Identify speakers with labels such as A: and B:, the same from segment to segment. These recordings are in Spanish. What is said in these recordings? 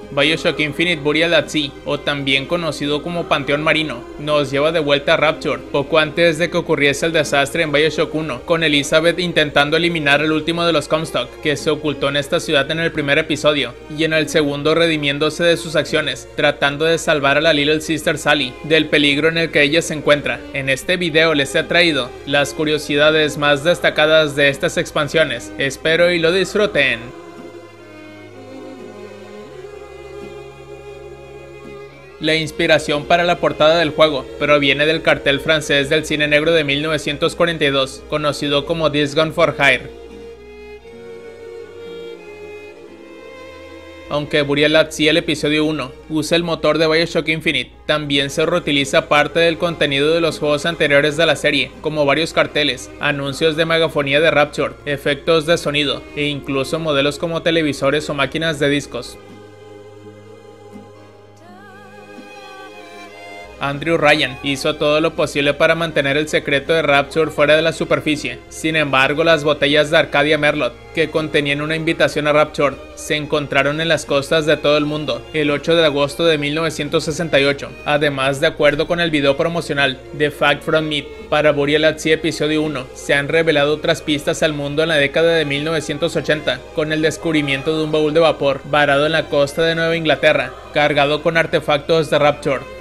A: BioShock Infinite Burial at Sea, o también conocido como Panteón Marino, nos lleva de vuelta a Rapture, poco antes de que ocurriese el desastre en BioShock 1, con Elizabeth intentando eliminar al último de los Comstock, que se ocultó en esta ciudad en el primer episodio, y en el segundo redimiéndose de sus acciones, tratando de salvar a la Little Sister Sally, del peligro en el que ella se encuentra. En este video les he traído las curiosidades más destacadas de estas expansiones, espero y lo disfruten. La inspiración para la portada del juego proviene del cartel francés del cine negro de 1942, conocido como This Gun for Hire. Aunque Burial at Sea, el episodio 1, usa el motor de BioShock Infinite, también se reutiliza parte del contenido de los juegos anteriores de la serie, como varios carteles, anuncios de megafonía de Rapture, efectos de sonido, e incluso modelos como televisores o máquinas de discos. Andrew Ryan hizo todo lo posible para mantener el secreto de Rapture fuera de la superficie. Sin embargo, las botellas de Arcadia Merlot, que contenían una invitación a Rapture, se encontraron en las costas de todo el mundo el 8 de agosto de 1968. Además, de acuerdo con el video promocional The Fact from Meat para Burial at Sea episodio 1, se han revelado otras pistas al mundo en la década de 1980, con el descubrimiento de un baúl de vapor varado en la costa de Nueva Inglaterra, cargado con artefactos de Rapture.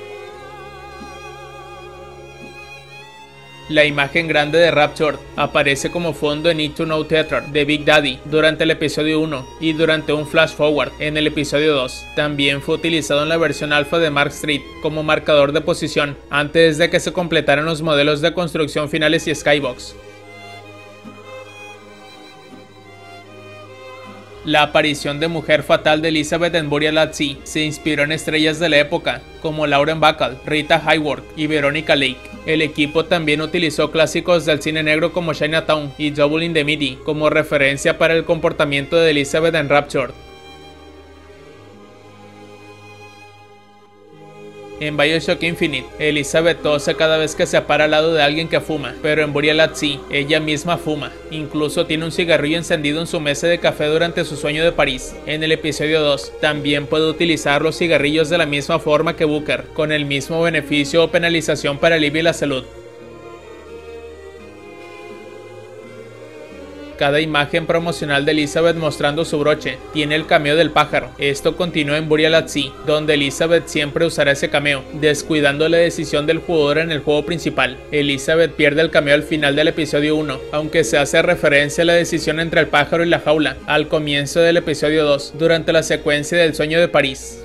A: La imagen grande de Rapture aparece como fondo en Need to Know Theater de Big Daddy durante el episodio 1 y durante un flash forward en el episodio 2. También fue utilizado en la versión alfa de Mark Street como marcador de posición antes de que se completaran los modelos de construcción finales y Skybox. La aparición de Mujer Fatal de Elizabeth en Burial at Sea se inspiró en estrellas de la época, como Lauren Bacall, Rita Hayworth y Veronica Lake. El equipo también utilizó clásicos del cine negro como Chinatown y Double Indemnity como referencia para el comportamiento de Elizabeth en Rapture. En BioShock Infinite, Elizabeth tose cada vez que se para al lado de alguien que fuma, pero en Burial at Sea, ella misma fuma. Incluso tiene un cigarrillo encendido en su mesa de café durante su sueño de París. En el episodio 2, también puede utilizar los cigarrillos de la misma forma que Booker, con el mismo beneficio o penalización para el IVA y la salud. Cada imagen promocional de Elizabeth mostrando su broche tiene el cameo del pájaro. Esto continúa en Burial at Sea, donde Elizabeth siempre usará ese cameo, descuidando la decisión del jugador en el juego principal. Elizabeth pierde el cameo al final del episodio 1, aunque se hace referencia a la decisión entre el pájaro y la jaula al comienzo del episodio 2, durante la secuencia del sueño de París.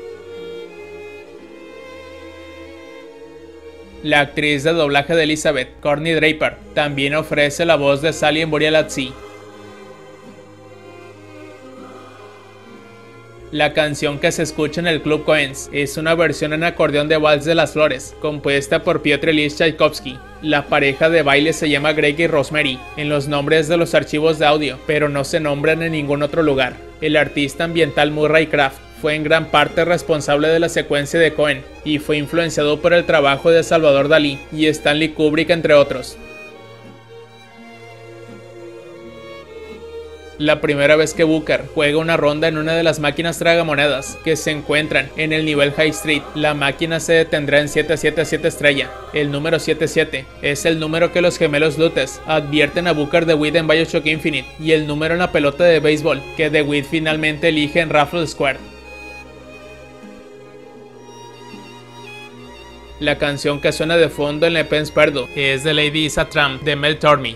A: La actriz de doblaje de Elizabeth, Courtney Draper, también ofrece la voz de Sally en Burial at Sea. La canción que se escucha en el Club Coens es una versión en acordeón de Vals de las Flores, compuesta por Piotr Ilyich Tchaikovsky. La pareja de baile se llama Greg y Rosemary en los nombres de los archivos de audio, pero no se nombran en ningún otro lugar. El artista ambiental Murray Kraft fue en gran parte responsable de la secuencia de Coen y fue influenciado por el trabajo de Salvador Dalí y Stanley Kubrick, entre otros. La primera vez que Booker juega una ronda en una de las máquinas tragamonedas que se encuentran en el nivel High Street, la máquina se detendrá en 777 estrella. El número 77 es el número que los gemelos Lutz advierten a Booker DeWitt en BioShock Infinite y el número en la pelota de béisbol que DeWitt finalmente elige en Raffle Square. La canción que suena de fondo en Le Pen Perdu es The Lady Is a Tramp de Mel Torme.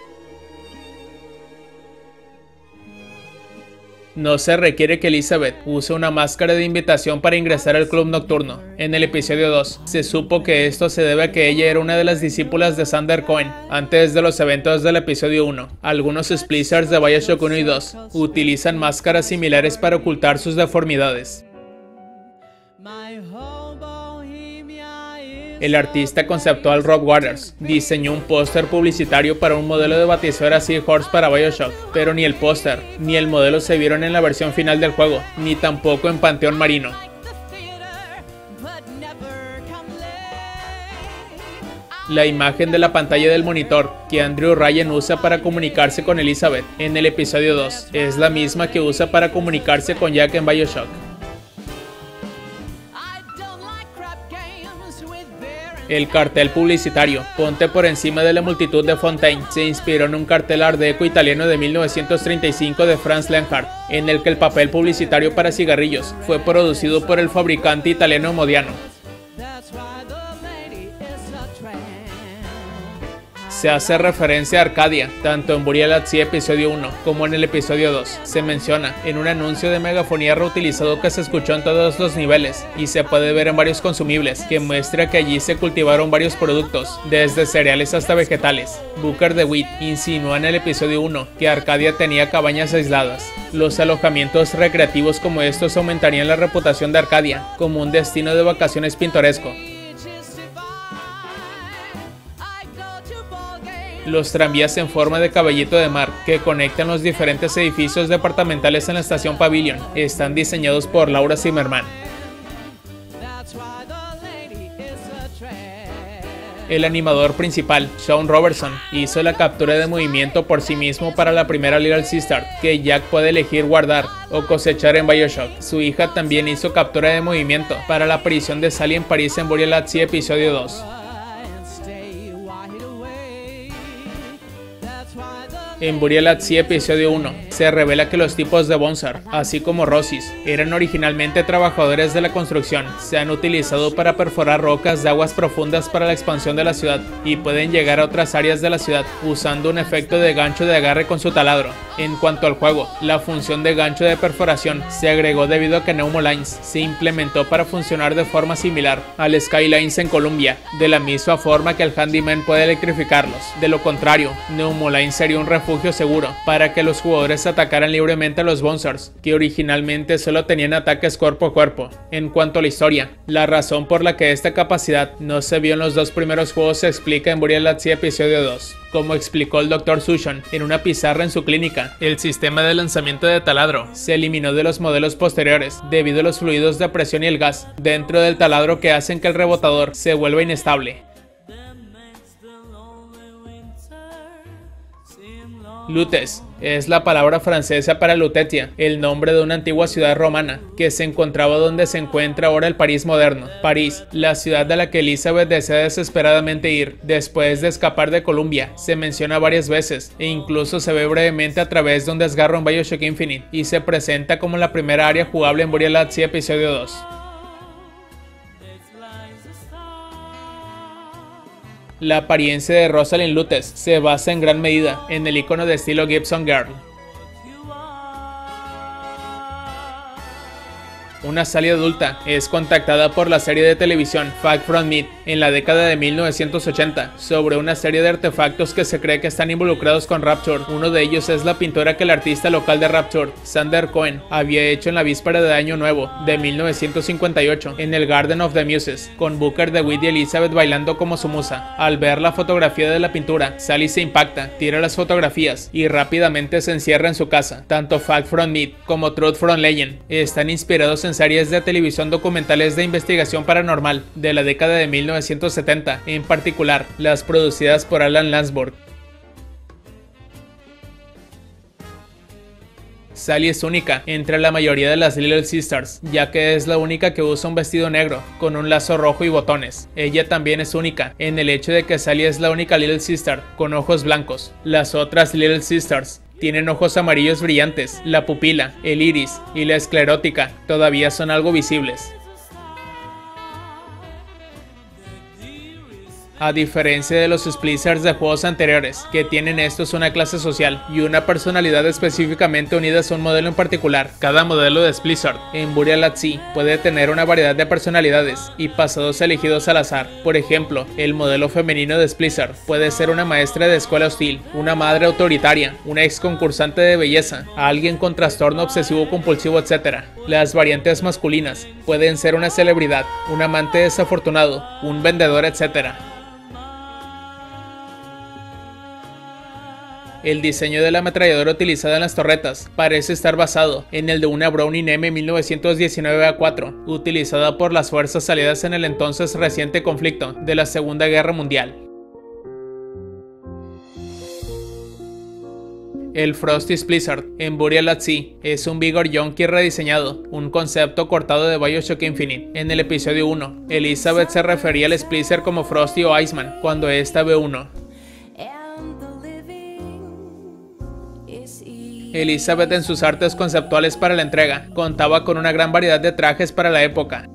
A: No se requiere que Elizabeth use una máscara de invitación para ingresar al club nocturno. En el episodio 2, se supo que esto se debe a que ella era una de las discípulas de Sander Cohen antes de los eventos del episodio 1. Algunos Splicers de BioShock 1 y 2 utilizan máscaras similares para ocultar sus deformidades. El artista conceptual Rob Waters diseñó un póster publicitario para un modelo de batizuela Seahorse para BioShock, pero ni el póster ni el modelo se vieron en la versión final del juego, ni tampoco en Panteón Marino. La imagen de la pantalla del monitor que Andrew Ryan usa para comunicarse con Elizabeth en el episodio 2 es la misma que usa para comunicarse con Jack en BioShock. El cartel publicitario, Ponte por encima de la multitud de Fontaine, se inspiró en un cartel art deco italiano de 1935 de Franz Lenhardt, en el que el papel publicitario para cigarrillos fue producido por el fabricante italiano Modiano. Se hace referencia a Arcadia, tanto en Burial at Sea episodio 1 como en el episodio 2. Se menciona en un anuncio de megafonía reutilizado que se escuchó en todos los niveles y se puede ver en varios consumibles, que muestra que allí se cultivaron varios productos, desde cereales hasta vegetales. Booker DeWitt insinuó en el episodio 1 que Arcadia tenía cabañas aisladas. Los alojamientos recreativos como estos aumentarían la reputación de Arcadia como un destino de vacaciones pintoresco. Los tranvías en forma de caballito de mar que conectan los diferentes edificios departamentales en la estación Pavilion están diseñados por Laura Zimmerman. El animador principal, Sean Robertson, hizo la captura de movimiento por sí mismo para la primera Little Sister, que Jack puede elegir guardar o cosechar en BioShock. Su hija también hizo captura de movimiento para la aparición de Sally en París en Burial at Sea episodio 2. En Burial at Sea episodio 1, se revela que los tipos de Bonsar, así como Rosis, eran originalmente trabajadores de la construcción. Se han utilizado para perforar rocas de aguas profundas para la expansión de la ciudad y pueden llegar a otras áreas de la ciudad usando un efecto de gancho de agarre con su taladro. En cuanto al juego, la función de gancho de perforación se agregó debido a que Pneumolines se implementó para funcionar de forma similar al Skylines en Columbia, de la misma forma que el Handyman puede electrificarlos. De lo contrario, Pneumolines sería un refugio seguro para que los jugadores atacaran libremente a los Bonsars, que originalmente solo tenían ataques cuerpo a cuerpo. En cuanto a la historia, la razón por la que esta capacidad no se vio en los dos primeros juegos se explica en Burial at Sea episodio 2. Como explicó el Dr. Sushon en una pizarra en su clínica, el sistema de lanzamiento de taladro se eliminó de los modelos posteriores debido a los fluidos de presión y el gas dentro del taladro que hacen que el rebotador se vuelva inestable. Lutes es la palabra francesa para Lutetia, el nombre de una antigua ciudad romana que se encontraba donde se encuentra ahora el París moderno. París, la ciudad a la que Elizabeth desea desesperadamente ir después de escapar de Columbia, se menciona varias veces e incluso se ve brevemente a través de un desgarro en BioShock Infinite y se presenta como la primera área jugable en Burial at Sea episodio 2. La apariencia de Rosalind Lutes se basa en gran medida en el icono de estilo Gibson Girl. Una Sally adulta es contactada por la serie de televisión Fact from Meat en la década de 1980 sobre una serie de artefactos que se cree que están involucrados con Rapture. Uno de ellos es la pintura que el artista local de Rapture, Sander Cohen, había hecho en la víspera de Año Nuevo de 1958 en el Garden of the Muses, con Booker DeWitt y Elizabeth bailando como su musa. Al ver la fotografía de la pintura, Sally se impacta, tira las fotografías y rápidamente se encierra en su casa. Tanto Fact from Meat como Truth from Legend están inspirados en series de televisión documentales de investigación paranormal de la década de 1970, en particular las producidas por Alan Lansburg. Sally es única entre la mayoría de las Little Sisters, ya que es la única que usa un vestido negro con un lazo rojo y botones. Ella también es única en el hecho de que Sally es la única Little Sister con ojos blancos. Las otras Little Sisters tienen ojos amarillos brillantes, la pupila, el iris y la esclerótica todavía son algo visibles. A diferencia de los Splitters de juegos anteriores, que tienen estos una clase social y una personalidad específicamente unidas a un modelo en particular, cada modelo de Splitter en Burial at Sea puede tener una variedad de personalidades y pasados elegidos al azar. Por ejemplo, el modelo femenino de Splitter puede ser una maestra de escuela hostil, una madre autoritaria, una ex concursante de belleza, alguien con trastorno obsesivo compulsivo, etc. Las variantes masculinas pueden ser una celebridad, un amante desafortunado, un vendedor, etc. El diseño de la ametralladora utilizada en las torretas parece estar basado en el de una Browning M1919A4, utilizada por las fuerzas aliadas en el entonces reciente conflicto de la Segunda Guerra Mundial. El Frosty's Blizzard en Burial at Sea es un Vigor Junkie rediseñado, un concepto cortado de Bioshock Infinite. En el episodio 1, Elizabeth se refería al Splicer como Frosty o Iceman cuando esta ve uno. Elizabeth en sus artes conceptuales para la entrega contaba con una gran variedad de trajes para la época.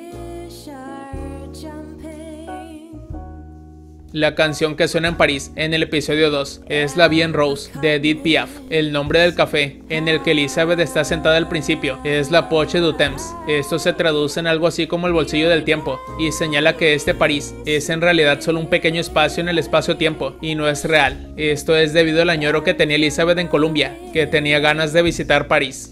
A: La canción que suena en París en el episodio 2 es La Vie en Rose de Edith Piaf. El nombre del café en el que Elizabeth está sentada al principio es La Poche du Temps. Esto se traduce en algo así como el bolsillo del tiempo y señala que este París es en realidad solo un pequeño espacio en el espacio-tiempo y no es real. Esto es debido al añoro que tenía Elizabeth en Colombia, que tenía ganas de visitar París.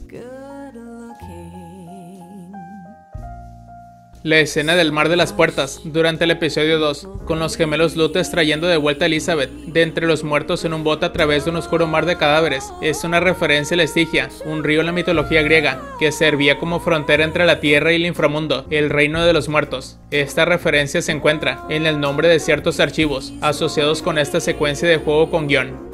A: La escena del Mar de las Puertas durante el episodio 2, con los gemelos Lutes trayendo de vuelta a Elizabeth de entre los muertos en un bote a través de un oscuro mar de cadáveres, es una referencia a la Estigia, un río en la mitología griega, que servía como frontera entre la tierra y el inframundo, el reino de los muertos. Esta referencia se encuentra en el nombre de ciertos archivos asociados con esta secuencia de juego con guión.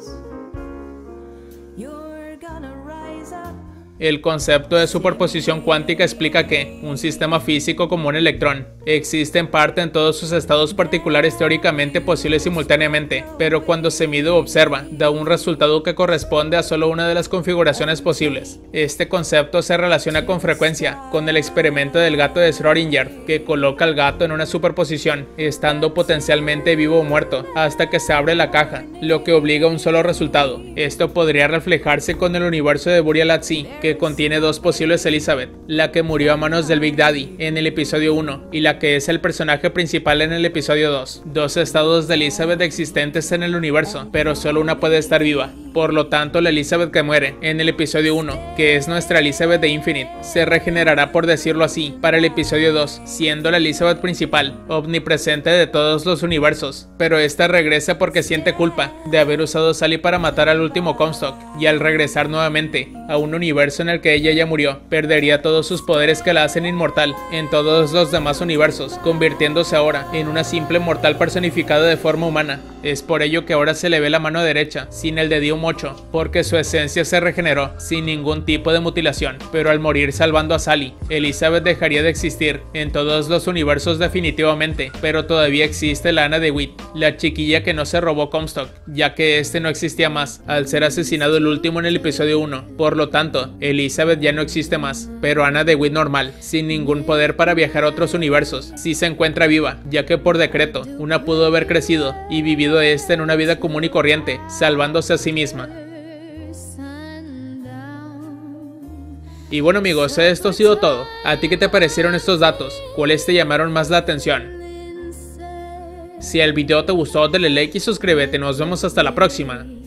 A: El concepto de superposición cuántica explica que un sistema físico como un electrón existe en parte en todos sus estados particulares teóricamente posibles simultáneamente, pero cuando se mide o observa, da un resultado que corresponde a solo una de las configuraciones posibles. Este concepto se relaciona con frecuencia con el experimento del gato de Schrödinger, que coloca al gato en una superposición, estando potencialmente vivo o muerto, hasta que se abre la caja, lo que obliga a un solo resultado. Esto podría reflejarse con el universo de Burial at Sea, que contiene dos posibles Elizabeth, la que murió a manos del Big Daddy en el episodio 1 y la que es el personaje principal en el episodio 2. Dos estados de Elizabeth existentes en el universo, pero solo una puede estar viva. Por lo tanto, la Elizabeth que muere en el episodio 1, que es nuestra Elizabeth de Infinite, se regenerará, por decirlo así, para el episodio 2, siendo la Elizabeth principal, omnipresente de todos los universos, pero esta regresa porque siente culpa de haber usado Sally para matar al último Comstock, y al regresar nuevamente a un universo en el que ella ya murió, perdería todos sus poderes que la hacen inmortal en todos los demás universos, convirtiéndose ahora en una simple mortal personificada de forma humana. Es por ello que ahora se le ve la mano derecha, sin el dedillo 8, porque su esencia se regeneró sin ningún tipo de mutilación, pero al morir salvando a Sally, Elizabeth dejaría de existir en todos los universos definitivamente, pero todavía existe la Anna DeWitt, la chiquilla que no se robó Comstock, ya que este no existía más al ser asesinado el último en el episodio 1, por lo tanto, Elizabeth ya no existe más, pero Anna DeWitt normal, sin ningún poder para viajar a otros universos, sí se encuentra viva, ya que por decreto, una pudo haber crecido y vivido en una vida común y corriente, salvándose a sí misma. Y bueno amigos, esto ha sido todo. ¿A ti qué te parecieron estos datos? ¿Cuáles te llamaron más la atención? Si el video te gustó, dale like y suscríbete. Nos vemos hasta la próxima.